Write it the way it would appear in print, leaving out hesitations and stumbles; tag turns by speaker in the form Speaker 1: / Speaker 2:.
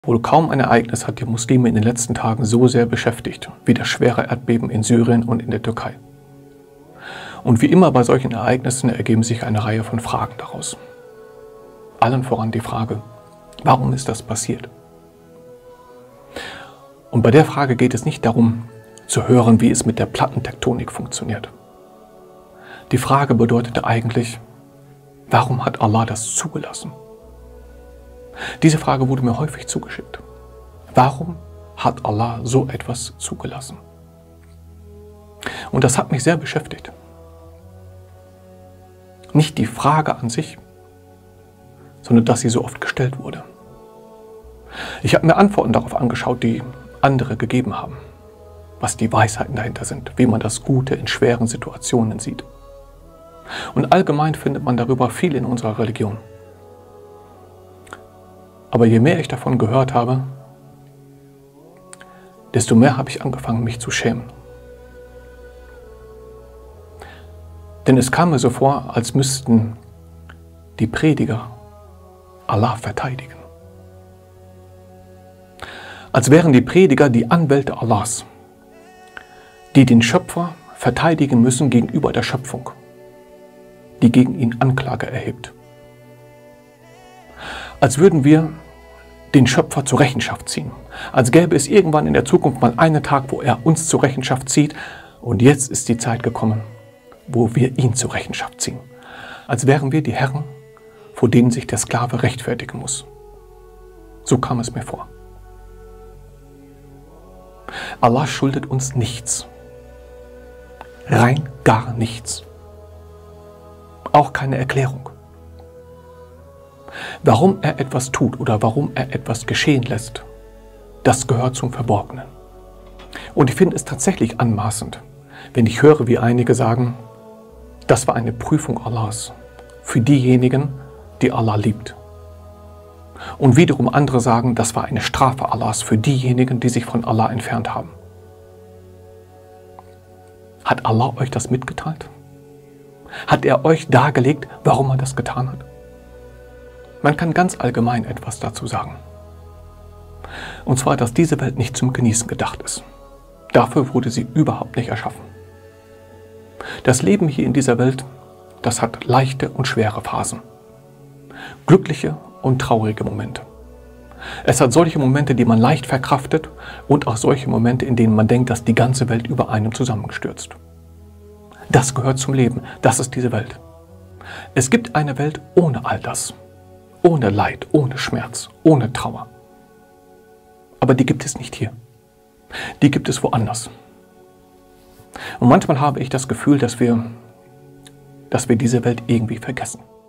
Speaker 1: Wohl kaum ein Ereignis hat die Muslime in den letzten Tagen so sehr beschäftigt wie das schwere Erdbeben in Syrien und in der Türkei. Und wie immer bei solchen Ereignissen ergeben sich eine Reihe von Fragen daraus. Allen voran die Frage, warum ist das passiert? Und bei der Frage geht es nicht darum, zu hören, wie es mit der Plattentektonik funktioniert. Die Frage bedeutete eigentlich, warum hat Allah das zugelassen? Diese Frage wurde mir häufig zugeschickt. Warum hat Allah so etwas zugelassen? Und das hat mich sehr beschäftigt. Nicht die Frage an sich, sondern dass sie so oft gestellt wurde. Ich habe mir Antworten darauf angeschaut, die andere gegeben haben, was die Weisheiten dahinter sind, wie man das Gute in schweren Situationen sieht. Und allgemein findet man darüber viel in unserer Religion. Aber je mehr ich davon gehört habe, desto mehr habe ich angefangen, mich zu schämen. Denn es kam mir so vor, als müssten die Prediger Allah verteidigen. Als wären die Prediger die Anwälte Allahs, die den Schöpfer verteidigen müssen gegenüber der Schöpfung, die gegen ihn Anklage erhebt. Als würden wir den Schöpfer zur Rechenschaft ziehen. Als gäbe es irgendwann in der Zukunft mal einen Tag, wo er uns zur Rechenschaft zieht. Und jetzt ist die Zeit gekommen, wo wir ihn zur Rechenschaft ziehen. Als wären wir die Herren, vor denen sich der Sklave rechtfertigen muss. So kam es mir vor. Allah schuldet uns nichts. Rein gar nichts. Auch keine Erklärung. Warum er etwas tut oder warum er etwas geschehen lässt, das gehört zum Verborgenen. Und ich finde es tatsächlich anmaßend, wenn ich höre, wie einige sagen, das war eine Prüfung Allahs für diejenigen, die Allah liebt. Und wiederum andere sagen, das war eine Strafe Allahs für diejenigen, die sich von Allah entfernt haben. Hat Allah euch das mitgeteilt? Hat er euch dargelegt, warum er das getan hat? Man kann ganz allgemein etwas dazu sagen. Und zwar, dass diese Welt nicht zum Genießen gedacht ist. Dafür wurde sie überhaupt nicht erschaffen. Das Leben hier in dieser Welt, das hat leichte und schwere Phasen. Glückliche und traurige Momente. Es hat solche Momente, die man leicht verkraftet und auch solche Momente, in denen man denkt, dass die ganze Welt über einem zusammenstürzt. Das gehört zum Leben. Das ist diese Welt. Es gibt eine Welt ohne all das. Ohne Leid, ohne Schmerz, ohne Trauer. Aber die gibt es nicht hier. Die gibt es woanders. Und manchmal habe ich das Gefühl, dass wir diese Welt irgendwie vergessen.